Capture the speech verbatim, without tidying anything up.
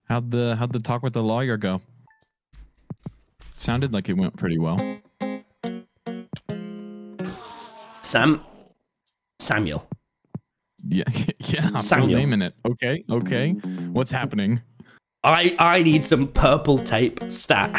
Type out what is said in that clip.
How'd the how'd the talk with the lawyer go? Sounded like it went pretty well. Sam, Samuel. Yeah, yeah. Samuel. Full name in it. Okay, okay. What's happening? I I need some purple tape stat.